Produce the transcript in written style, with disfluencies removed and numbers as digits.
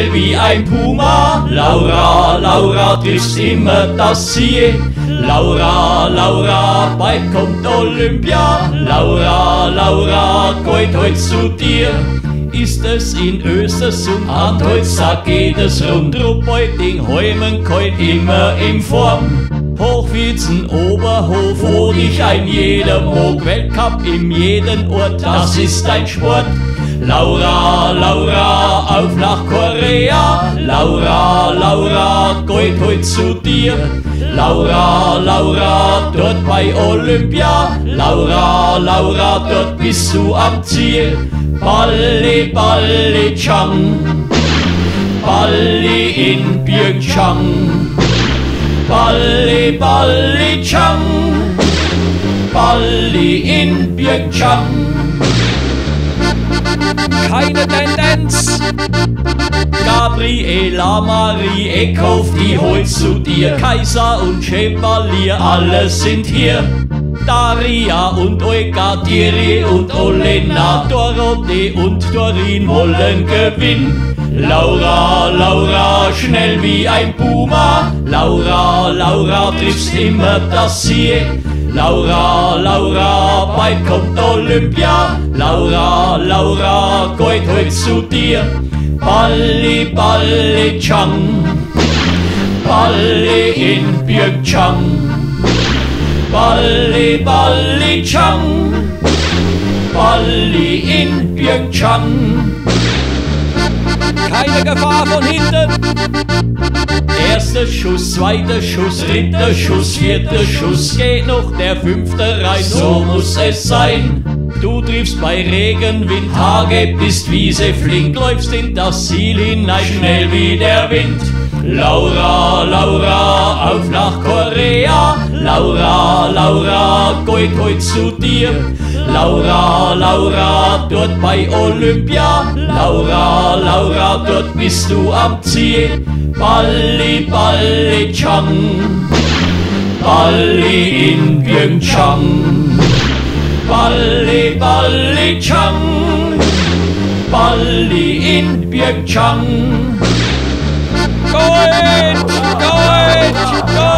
schnell wie ein Puma. Laura, Laura, triffst immer das Ziel. Laura, Laura, bald kommt Olympia. Laura, Laura, geht heut zu dir. Ist es in Östersund, an Holztag geht es rund. Ruppeuting, Heumen, keut immer in Form. Hochwietzen, Oberhof, wo dich ein jeder mag. Weltcup in jeden Ort, das ist dein Sport. Laura, Laura, auf nach Korea. Laura, Laura, geht heut zu dir. Laura, Laura, dort bei Olympia. Laura, Laura, dort bist du am Ziel. Balli, Balli, Chang, Balli in Pyeongchang. Balli, Balli, Chang, Balli in Pyeongchang. Keine Tendenz. Gabriela Marie Eckhoff, die holt zu dir. Kaiser und Chevalier, alle sind hier. Daria und Olga, Thierry und Olena, Dorothee und Dorin wollen gewinnen. Laura, Laura, schnell wie ein Puma. Laura, Laura, triffst immer das Ziel. Laura, Laura, bald kommt Olympia. Laura, Laura, geht heut zu dir. Balli, Balli, Chang, Balli in Pyeongchang. Balli, Balli, Chang, Balli in Pyeongchang. Keine Gefahr von hinten. Erster Schuss, zweiter Schuss, dritter Schuss, vierter Schuss, geht noch der fünfte rein, so muss es sein. Du triffst bei Regen, Wind, Hage, bist Wiese flink, läufst in das Ziel hinein, schnell wie der Wind. Laura, Laura, auf nach Korea. Laura, Laura, geht heut zu dir. Laura, Laura, dort bei Olympia. Laura, Laura, dort bist du am Ziel. Balli, Balli, Chang, Balli in Pyeongchang. Balli, Balli, Chang, Balli in Pyeongchang. Gold, Gold, Gold.